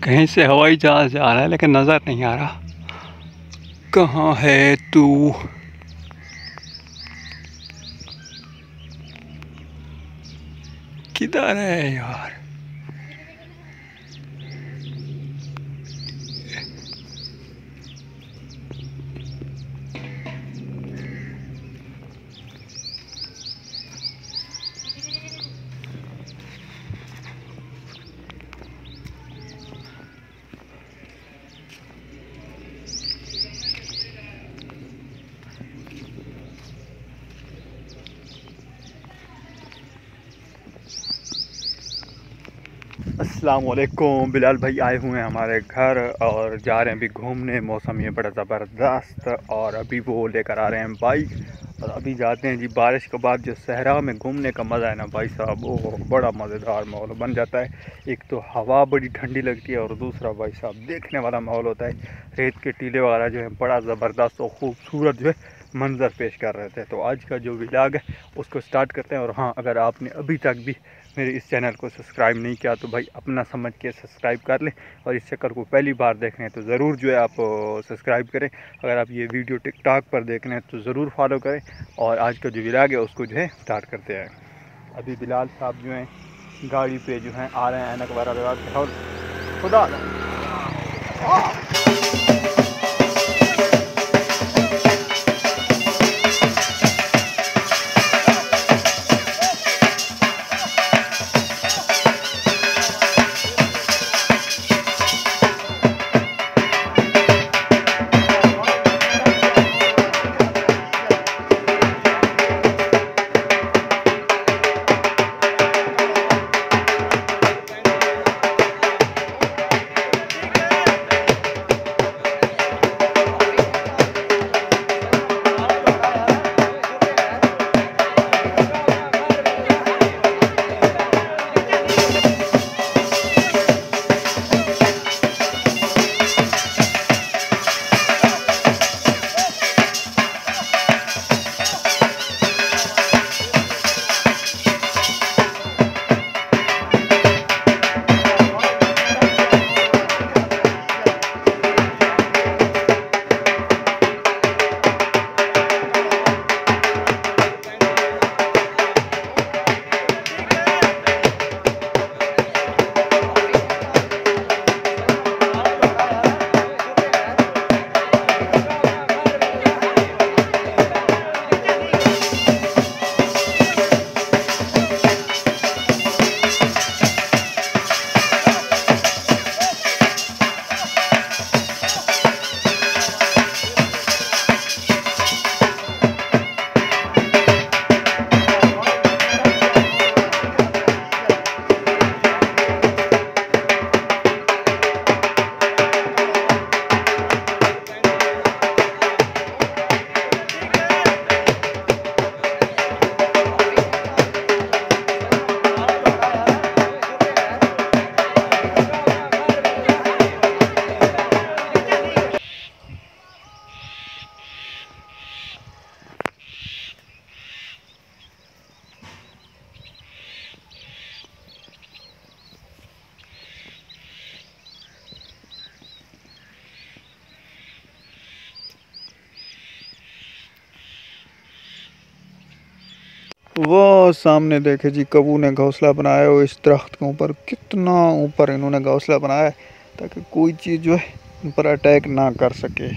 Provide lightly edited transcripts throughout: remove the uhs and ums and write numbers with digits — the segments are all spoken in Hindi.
कहीं से हवाई जहाज जा रहा है लेकिन नज़र नहीं आ रहा। कहाँ है तू? किधर है यार? अस्सलामुअलैकुम। बिलाल भाई आए हुए हैं हमारे घर और जा रहे हैं अभी घूमने। मौसम ये बड़ा ज़बरदस्त और अभी वो लेकर आ रहे हैं बाइक और अभी जाते हैं जी। बारिश के बाद जो सहरा में घूमने का मज़ा है ना भाई साहब, वो बड़ा मज़ेदार माहौल बन जाता है। एक तो हवा बड़ी ठंडी लगती है और दूसरा भाई साहब देखने वाला माहौल होता है। रेत के टीले वगैरह जो है बड़ा ज़बरदस्त और ख़ूबसूरत जो है मंज़र पेश कर रहे थे। तो आज का जो व्लॉग है उसको स्टार्ट करते हैं। और हाँ, अगर आपने अभी तक भी मेरे इस चैनल को सब्सक्राइब नहीं किया तो भाई अपना समझ के सब्सक्राइब कर लें, और इस चक्कर को पहली बार देख रहे हैं तो ज़रूर जो है आप सब्सक्राइब करें। अगर आप ये वीडियो टिकटॉक पर देख रहे हैं तो ज़रूर फॉलो करें। और आज का जो व्लॉग है उसको जो है स्टार्ट करते हैं। अभी बिलाल साहब जो हैं गाड़ी पे जो हैं आ रहे हैं ऐनक वगैरह लगा के। और खुदा वो सामने देखे जी, कबू ने घोंसला बनाया हो इस दरख्त के ऊपर। कितना ऊपर इन्होंने घोंसला बनाया है ताकि कोई चीज़ जो है इन पर अटैक ना कर सके।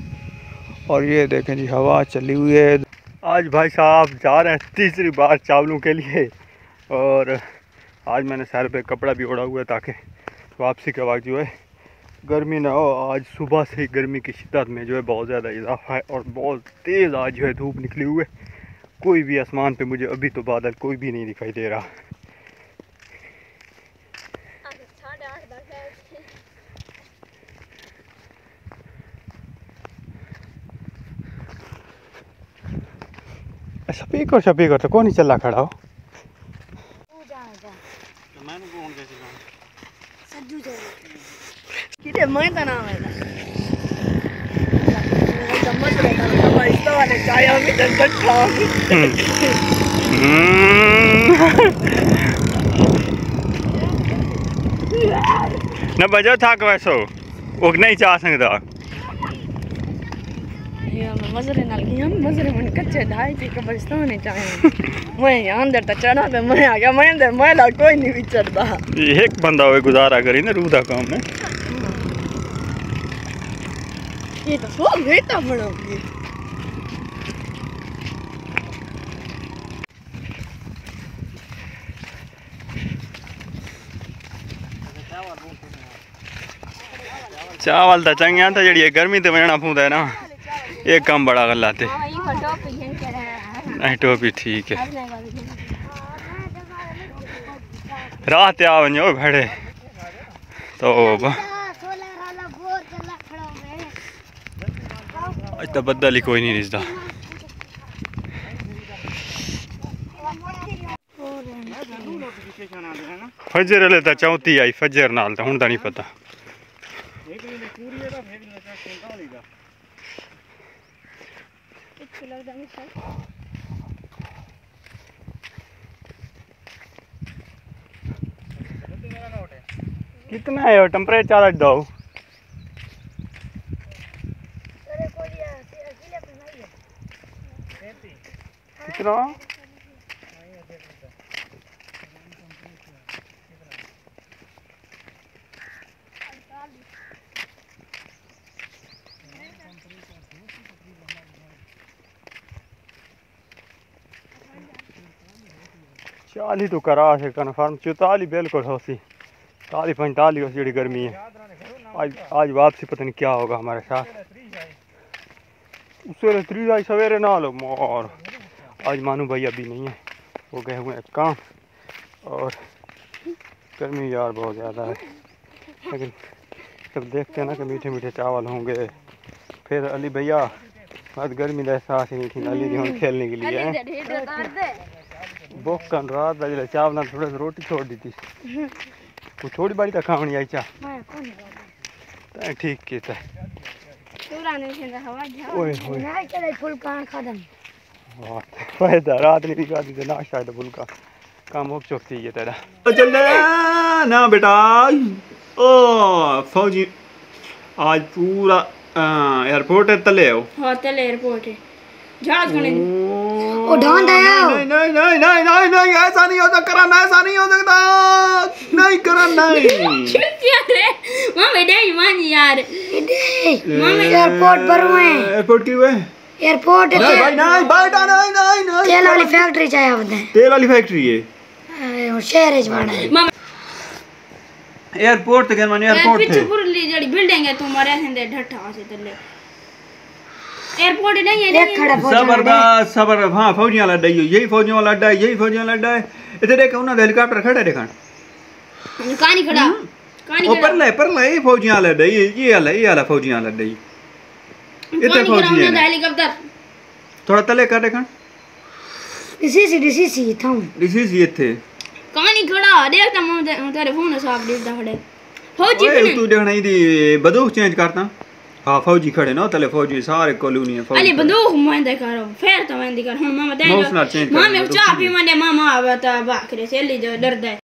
और ये देखें जी, हवा चली हुई है। आज भाई साहब जा रहे हैं तीसरी बार चावलों के लिए। और आज मैंने सर पे कपड़ा भी ओढ़ा हुआ है ताकि वापसी के वक्त जो है गर्मी ना हो। आज सुबह से ही गर्मी की शिद्दत में जो है बहुत ज़्यादा इजाफा है और बहुत तेज़ आज जो है धूप निकली हुई है। कोई भी आसमान पे मुझे अभी तो बादल कोई भी नहीं दिखाई दे रहा। शपीकर तो कौन ही चला खड़ा हो। सज्जू मैं का नाम है न बजो थक वैसो वो नहीं चाह सकता मजरे नाल की हम मजरे मन कच्चे ढाई के कब्रिस्तान में चाहे मैं अंदर तक चढ़ा पे मैं आ गया मैं अंदर मैला कोई नहीं भी चढ़दा एक बंदा होए गुजारा करी ना रूदा काम में ये तो सो बेटा बनोगी चावल तो चंगिया था जी गर्मी तो वजना पौंदा है ना एक काम बड़ा गला थे टोपी ठीक है रात आ वनो भेड़े तो आज तो बदल ही कोई नहीं रिश्ता फजर ले तो चौथी आई फजर नाल तो हुण दा नहीं पता कितना है टेम्परेचर दो कितना चाली तो करा से कन्फर्म 44 बिल्कुल होसी 45 होसी जी गर्मी है आज वापसी पता नहीं क्या होगा हमारे साथ उससे 3 आई सवेरे ना लो मोर आज मानू भाई अभी नहीं है वो गए हुए काम और गर्मी यार बहुत ज़्यादा है लेकिन जब देखते हैं ना कि मीठे मीठे चावल होंगे फिर अली भैया आज गर्मी का एहसास ही नहीं थी अली जी हम खेलने के लिए बुक कर रात का चावल थोड़ा सी रोटी छोड़ दी थी वो थोड़ी बड़ी तो खावनी आई चा ठीक किया फायदा रात नहीं खाती थी नाश्ता तो फुल्का काम हो चुकी है तेरा चल ना बेटा ओ फौजी आज पूरा एयरपोर्ट है तले हो हाँ तले एयरपोर्ट है जहाज खड़े ओ ढांड आया नहीं नहीं नहीं नहीं नहीं नहीं ऐसा नहीं हो सकता ऐसा नहीं हो सकता नहीं करा नहीं यार मामा दे मान यार मामा एयरपोर्ट पर हुए एयरपोर्ट की हुए एयरपोर्ट नहीं भाई नहीं बेटा नहीं नहीं नहीं तेल वाली फैक्ट्री चाहिए होता तेल वाली फैक्ट्री है है शहर है बड़ा एयरपोर्ट तो कहना एयरपोर्ट पीछे पूरी जड़ी बिल्डिंग है तुम्हारे संदे ढट्ठा से तले एयरपोर्ट नहीं है देख खड़ा जबरदस्त सबर हां फौजियां लड़ा यही फौजियों वाला अड्डा है यही फौजियों वाला अड्डा है इधर देख उन्होंने हेलीकॉप्टर खड़ा देखा कहानी खड़ा कहानी ओ पर ले फौजियां वाला अड्डा ये वाला फौजियां वाला अड्डा इधर फौजी है हेलीकॉप्टर थोड़ा तले कर देखा डीसीसी था डीसीसी थे कहानी खड़ा देख तुम तेरे फोन साफ देखदा खड़े फौजी ओए तू देखना इदी बंदूक चेंज करता हां फौजी खड़े ना तले फौजी सारे कॉलोनी है फौजी अली बंदूक मैं करो फिर तो मैं कर हुन मामा दे मामा चाह पी मने मामा आवता बाकरे से ली जो डरदा